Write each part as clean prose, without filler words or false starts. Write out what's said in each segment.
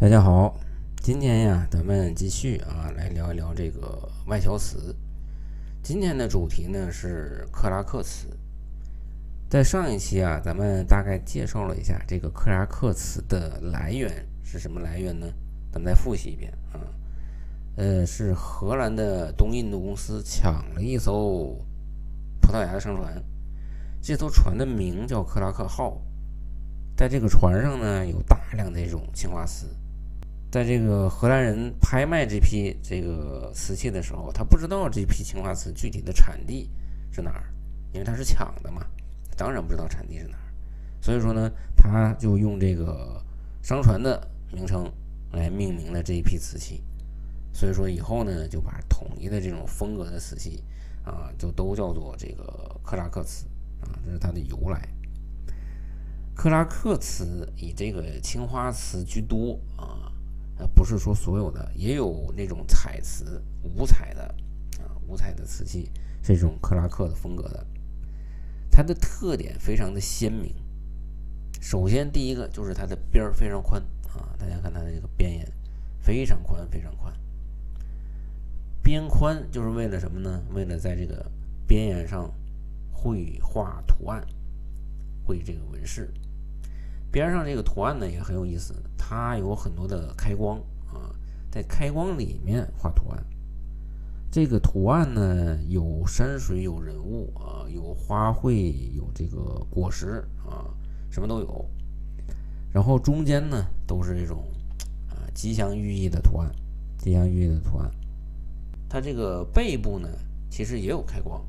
大家好，今天呀，咱们继续来聊一聊这个外销词。今天的主题呢是克拉克词。在上一期咱们大概介绍了一下这个克拉克词的来源是什么来源呢？咱们再复习一遍是荷兰的东印度公司抢了一艘葡萄牙的商船，这艘船的名叫克拉克号。在这个船上呢，有大量的这种青花瓷。在这个荷兰人拍卖这批这个瓷器的时候，他不知道这批青花瓷具体的产地是哪儿，因为他是抢的嘛，当然不知道产地是哪儿。所以说呢，他就用这个商船的名称来命名了这一批瓷器。所以说以后呢，就把统一的这种风格的瓷器就都叫做这个克拉克瓷这是它的由来。克拉克瓷以这个青花瓷居多不是说所有的，也有那种彩瓷、五彩的瓷器，这种克拉克的风格的。它的特点非常的鲜明。首先第一个就是它的边儿非常宽大家看它的这个边沿非常宽，非常宽。边宽就是为了什么呢？为了在这个边沿上绘画图案，绘这个纹饰。边上这个图案呢也很有意思，它有很多的开光在开光里面画图案。这个图案呢有山水，有人物有花卉，有这个果实什么都有。然后中间呢都是这种吉祥寓意的图案，吉祥寓意的图案。它这个背部呢其实也有开光。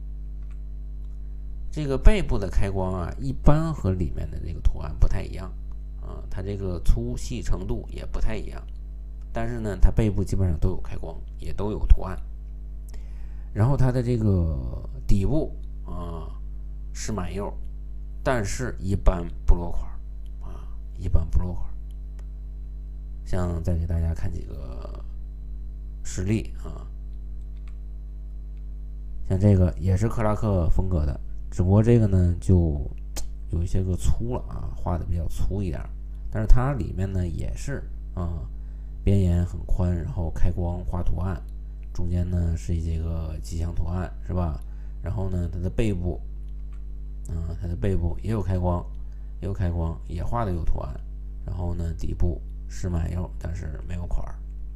这个背部的开光一般和里面的这个图案不太一样它这个粗细程度也不太一样，但是呢，它背部基本上都有开光，也都有图案。然后它的这个底部是满釉，但是一般不落款一般不落款。像再给大家看几个实例像这个也是克拉克风格的。只不过这个呢就有一些个粗了画的比较粗一点，但是它里面呢也是边沿很宽，然后开光画图案，中间呢是这个吉祥图案是吧？然后呢它的背部也有开光，也画的有图案，然后呢底部是满釉，但是没有款。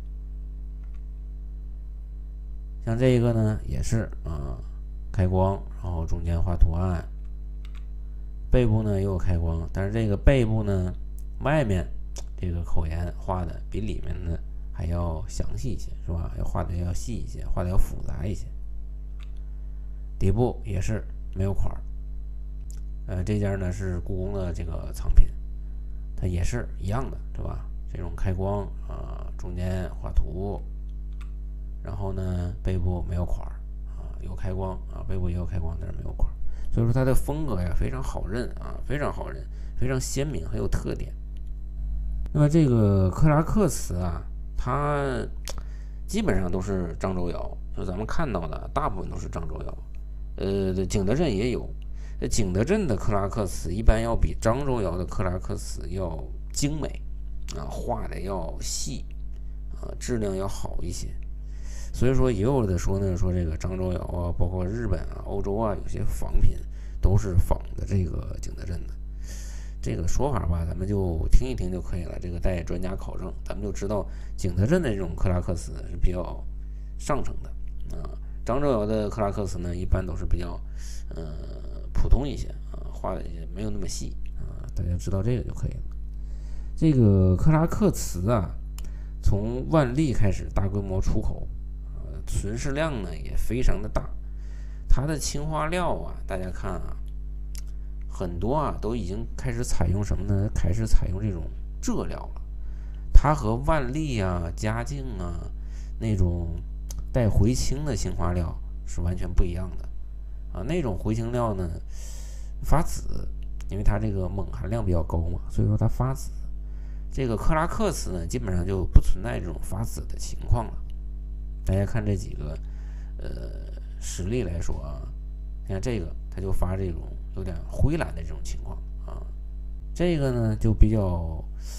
像这个呢也是开光，然后中间画图案，背部呢也有开光，但是这个背部呢外面这个口沿画的比里面呢还要详细一些是吧？要画的要细一些，画的要复杂一些。底部也是没有款这家呢是故宫的这个藏品，它也是一样的对吧？这种开光中间画图，然后呢背部没有款有开光背部也有开光，但是没有款。所以说它的风格非常好认非常好认，非常鲜明，很有特点。那么这个克拉克瓷它基本上都是漳州窑，就咱们看到的大部分都是漳州窑。景德镇也有，景德镇的克拉克瓷一般要比漳州窑的克拉克瓷要精美画的要细质量要好一些。所以说也有的说呢，说这个漳州窑包括日本欧洲有些仿品都是仿的这个景德镇的。这个说法咱们就听一听就可以了，这个待专家考证，咱们就知道景德镇的这种克拉克瓷是比较上乘的漳州窑的克拉克瓷呢一般都是比较普通一些画的也没有那么细大家知道这个就可以了。这个克拉克瓷从万历开始大规模出口存世量呢也非常的大。它的青花料大家看很多都已经开始采用什么呢？开始采用这种蔗料了。它和万历嘉靖那种带回青的青花料是完全不一样的那种回青料呢发紫，因为它这个锰含量比较高嘛，所以说它发紫。这个克拉克瓷呢基本上就不存在这种发紫的情况了。大家看这几个实例来说你看这个它就发这种有点灰蓝的这种情况这个呢就比较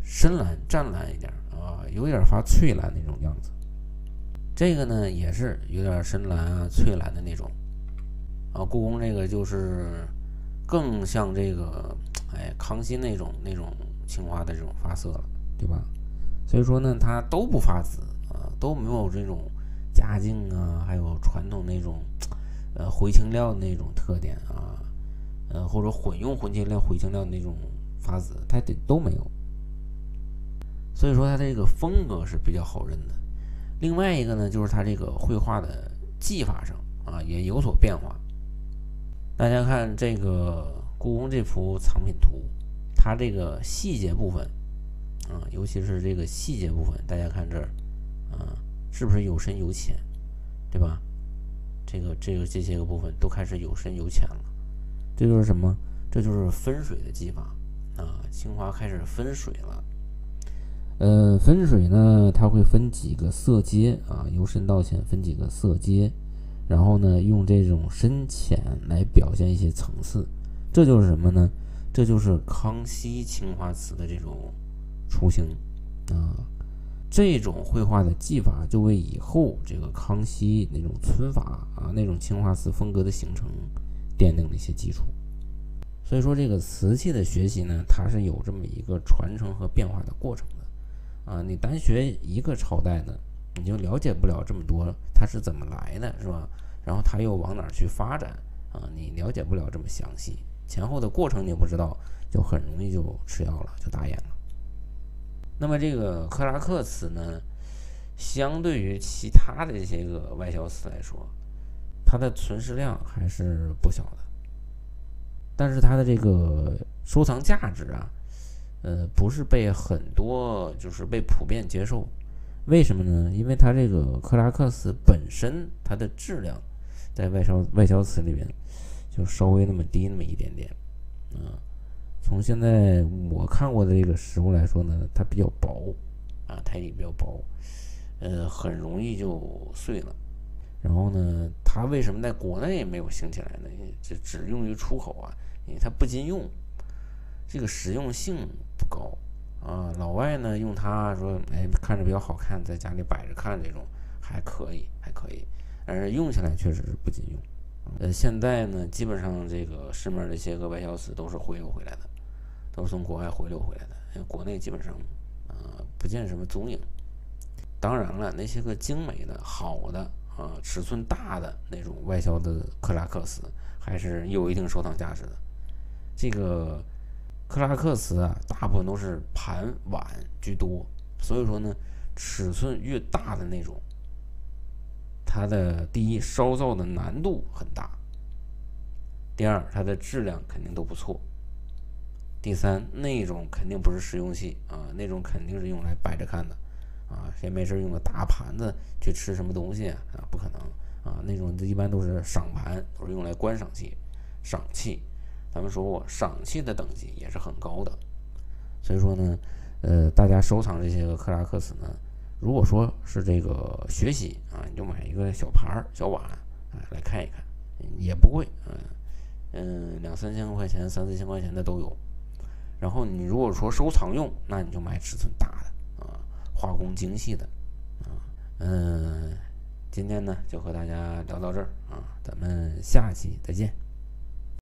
深蓝、湛蓝一点啊，有点发翠蓝那种样子。这个呢也是有点深蓝啊、翠蓝的那种啊。故宫这个就是更像这个康熙那种青花的这种发色了，对吧？所以说呢，它都不发紫啊，都没有这种嘉靖啊，还有传统那种回青料的那种特点啊，或者混用混青料、回青料的那种发紫，它都没有。所以说它这个风格是比较好认的。另外一个呢，就是它这个绘画的技法上啊也有所变化。大家看这个故宫这幅藏品图，它这个细节部分啊，尤其是这个细节部分，大家看这儿啊，是不是有深有浅，对吧？这些个部分都开始有深有浅了。这就是什么？这就是分水的技法啊，青花开始分水了。分水呢，它会分几个色阶啊，由深到浅分几个色阶，然后呢，用这种深浅来表现一些层次。这就是什么呢？这就是康熙青花瓷的这种雏形啊。这种绘画的技法就为以后这个康熙那种皴法啊，那种青花瓷风格的形成奠定了一些基础。所以说，这个瓷器的学习呢，它是有这么一个传承和变化的过程的啊。你单学一个朝代呢，你就了解不了这么多它是怎么来的，是吧？然后它又往哪去发展啊？你了解不了这么详细，前后的过程你不知道，就很容易就吃药了，就打眼了。那么这个克拉克瓷呢，相对于其他的这些个外销瓷来说，它的存世量还是不小的，但是它的这个收藏价值啊，不是被很多就是被普遍接受。为什么呢？因为它这个克拉克瓷本身它的质量在外销瓷里边就稍微那么低那么一点点啊。从现在我看过的这个实物来说呢，它比较薄啊，胎底比较薄，很容易就碎了。然后呢，它为什么在国内没有兴起来呢？这只用于出口啊，因为它不经用，这个实用性不高啊。老外呢用它说，看着比较好看，在家里摆着看这种还可以，而用起来确实是不经用。现在呢，基本上这个市面这些个外销瓷都是回流回来的。都是从国外回流回来的，因为国内基本上不见什么踪影。当然了，那些个精美的好的尺寸大的那种外销的克拉克瓷还是有一定收藏价值的。这个克拉克瓷啊，大部分都是盘碗居多，所以说呢，尺寸越大的那种，它的第一烧造的难度很大，第二它的质量肯定都不错。第三，那种肯定不是实用器啊，那种肯定是用来摆着看的啊，谁没事用个大盘子去吃什么东西啊？不可能啊，那种一般都是赏盘，都是用来观赏器、赏器。咱们说过，赏器的等级也是很高的，所以说呢，大家收藏这些个克拉克瓷呢，如果说是这个学习啊，你就买一个小盘小碗来看一看，也不贵，2、3千块钱、3、4千块钱的都有。然后你如果说收藏用，那你就买尺寸大的啊，画工精细的啊。今天呢就和大家聊到这儿啊，咱们下期再见。